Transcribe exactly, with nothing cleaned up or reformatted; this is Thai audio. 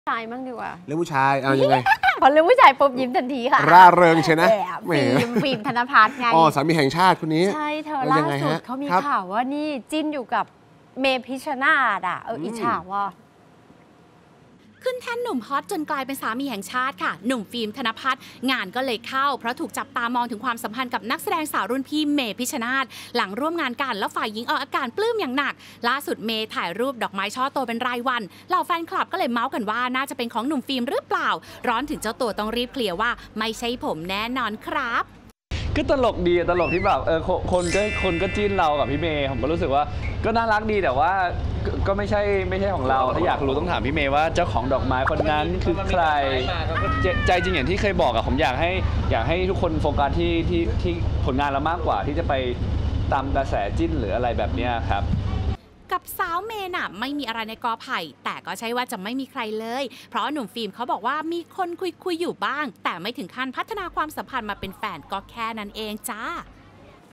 ชายมั่งดีกว่าเรื่องผู้ชายเอายังไงพอเรื่องผู้ชายปุ๊บยิ้มทันทีค่ะร่าเริงใช่ไหมฟิล์มฟิล์มธนภัทรไงอ๋อสามีแห่งชาติคนนี้ใช่เธอล่าสุดเขามีข่าวว่านี่จิ้นอยู่กับเมพิชชนาธิ์อ่ะเอออิจฉาว่าขึ้นแท่นหนุ่มฮอตจนกลายเป็นสามีแห่งชาติค่ะหนุ่มฟิล์มธนภัทรงานก็เลยเข้าเพราะถูกจับตามองถึงความสัมพันธ์กับนักแสดงสาวรุ่นพี่เมพิชชนาธิ์หลังร่วมงานกันแล้วฝ่ายหญิงออกอาการปลื้มอย่างหนักล่าสุดเมย์ถ่ายรูปดอกไม้ช่อโตเป็นรายวันเหล่าแฟนคลับก็เลยเมาส์กันว่าน่าจะเป็นของหนุ่มฟิล์มหรือเปล่าร้อนถึงเจ้าตัวต้องรีบเคลียร์ว่าไม่ใช่ผมแน่นอนครับก็ตลกดีตลกที่แบบเออคนก็คนก็จิ้นเรากับพี่เมย์ผมก็รู้สึกว่าก็น่ารักดีแต่ว่าก็ไม่ใช่ไม่ใช่ของเราถ้าอยากรู้ต้องถามพี่เมย์ว่าเจ้าของดอกไม้คนนั้นคือใครใจจริงอย่างที่เคยบอกอะผมอยากให้อยากให้ทุกคนโฟกัสที่ที่ที่ผลงานเรามากกว่าที่จะไปตามกระแสจิ้นหรืออะไรแบบนี้ครับกับสาวเมย์น่ะไม่มีอะไรในกอไผ่แต่ก็ใช่ว่าจะไม่มีใครเลยเพราะหนุ่มฟิล์มเขาบอกว่ามีคนคุยคุยอยู่บ้างแต่ไม่ถึงขั้นพัฒนาความสัมพันธ์มาเป็นแฟนก็แค่นั้นเองจ้า